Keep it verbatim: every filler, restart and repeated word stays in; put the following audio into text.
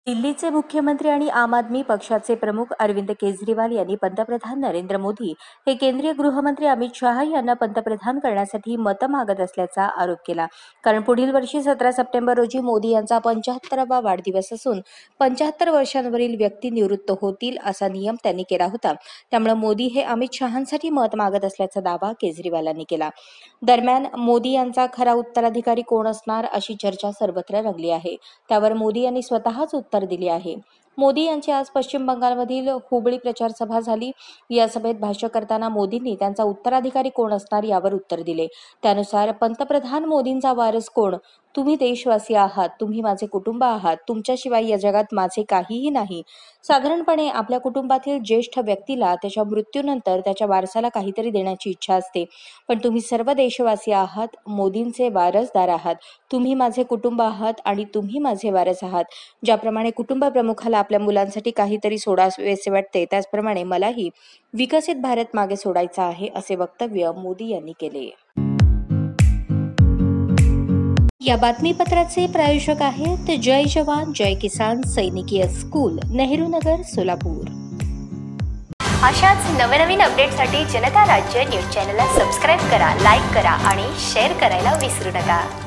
दिल्लीचे मुख्यमंत्री आणि आम आदमी पक्षाचे प्रमुख अरविंद केजरीवाल यांनी पंतप्रधान नरेंद्र मोदी हे केंद्रीय गृहमंत्री अमित शहा यांना पंतप्रधान करण्यासाठी मतं मागत असल्याचा आरोप केला. कारण पुढील वर्षी सतरा सप्टेंबर रोजी मोदी यांचा पंच्याहत्तरावा वाढदिवस असून पंच्याहत्तर वर्षांवरील व्यक्ती निवृत्त होतील असा नियम त्यांनी केला होता. त्यामुळे मोदी हे अमित शहांसाठी मत मागत असल्याचा दावा केजरीवालांनी केला. दरम्यान मोदी यांचा खरा उत्तराधिकारी कोण असणार अशी चर्चा सर्वत्र रंगली आहे. त्यावर मोदी यांनी स्वतःच उत्तर दिले आहे. मोदी यांची आज पश्चिम बंगालमधील हुबळी प्रचार सभा झाली. या सभेत भाष्य करताना मोदींनी त्यांचा उत्तराधिकारी कोण असणार यावर उत्तर दिले. त्यानुसार पंतप्रधान मोदींचा वारस कोण? तुम्ही देशवासी आहात, तुम्ही माझे कुटुंब आहात, तुमच्याशिवाय या जगात माझे काहीही नाही. साधारणपणे आपल्या कुटुंबातील ज्येष्ठ व्यक्तीला त्याच्या मृत्यूनंतर त्याच्या वारसाला काहीतरी देण्याची इच्छा असते. पण तुम्ही सर्व देशवासी आहात, मोदींचे वारसदार आहात. तुम्ही माझे कुटुंब आहात आणि तुम्ही माझे वारस आहात. ज्याप्रमाणे कुटुंब प्रमुखाला आपल्या मुलांसाठी काहीतरी सोडावेसे वाटते, त्याचप्रमाणे मलाही विकसित भारत मागे सोडायचा आहे, असे वक्तव्य मोदी यांनी केले. या बातमीपत्राचे प्रायोजक आहेत जय जवान जय किसान सैनिकीय स्कूल, नेहरू नगर, सोलापूर. अशाच नवनवीन अपडेटसाठी जनता राज्य न्यूज चॅनलला सबस्क्राईब करा, लाईक करा आणि शेअर करायला विसरू नका.